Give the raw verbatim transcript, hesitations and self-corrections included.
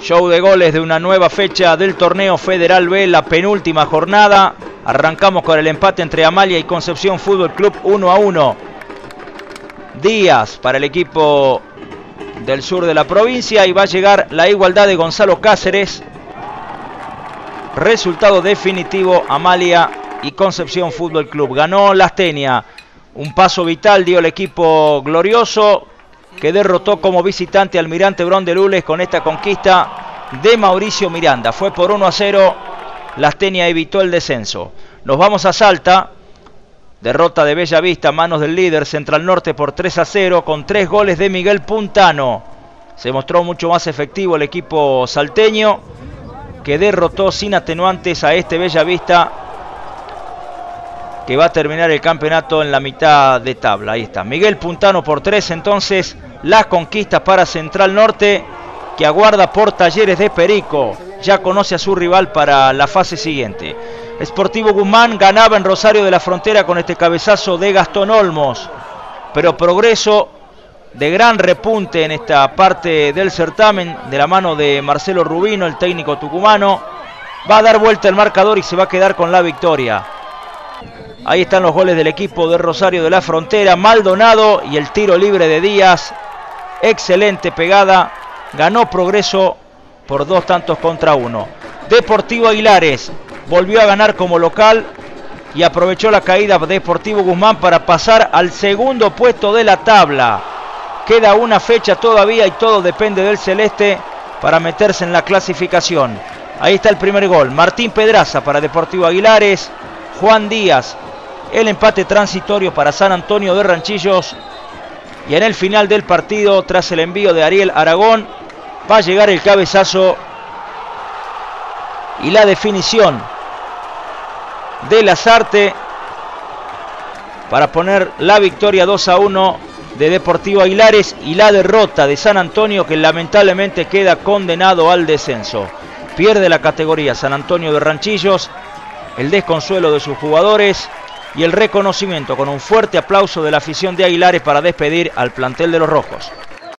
Show de goles de una nueva fecha del torneo Federal B, la penúltima jornada. Arrancamos con el empate entre Amalia y Concepción Fútbol Club uno a uno. Díaz para el equipo del sur de la provincia y va a llegar la igualdad de Gonzalo Cáceres. Resultado definitivo: Amalia y Concepción Fútbol Club. Ganó Lastenia. Un paso vital dio el equipo glorioso, que derrotó como visitante al Almirante Brown de Lules con esta conquista de Mauricio Miranda. Fue por uno a cero. Lastenia evitó el descenso. Nos vamos a Salta. Derrota de Bella Vista a manos del líder Central Norte por tres a cero con tres goles de Miguel Puntano. Se mostró mucho más efectivo el equipo salteño, que derrotó sin atenuantes a este Bella Vista, que va a terminar el campeonato en la mitad de tabla. Ahí está, Miguel Puntano por tres. Entonces, las conquistas para Central Norte, que aguarda por Talleres de Perico. Ya conoce a su rival para la fase siguiente. Sportivo Guzmán ganaba en Rosario de la Frontera con este cabezazo de Gastón Olmos, pero Progreso, de gran repunte en esta parte del certamen, de la mano de Marcelo Rubino, el técnico tucumano, va a dar vuelta el marcador y se va a quedar con la victoria. Ahí están los goles del equipo de Rosario de la Frontera. Maldonado y el tiro libre de Díaz. Excelente pegada. Ganó Progreso por dos tantos contra uno. Deportivo Aguilares volvió a ganar como local y aprovechó la caída de Sportivo Guzmán para pasar al segundo puesto de la tabla. Queda una fecha todavía y todo depende del celeste para meterse en la clasificación. Ahí está el primer gol. Martín Pedraza para Deportivo Aguilares. Juan Díaz. El empate transitorio para San Antonio de Ranchillos. Y en el final del partido, tras el envío de Ariel Aragón, va a llegar el cabezazo y la definición de Lazarte para poner la victoria dos a uno de Deportivo Aguilares y la derrota de San Antonio, que lamentablemente queda condenado al descenso. Pierde la categoría San Antonio de Ranchillos. El desconsuelo de sus jugadores y el reconocimiento con un fuerte aplauso de la afición de Aguilares para despedir al plantel de los rojos.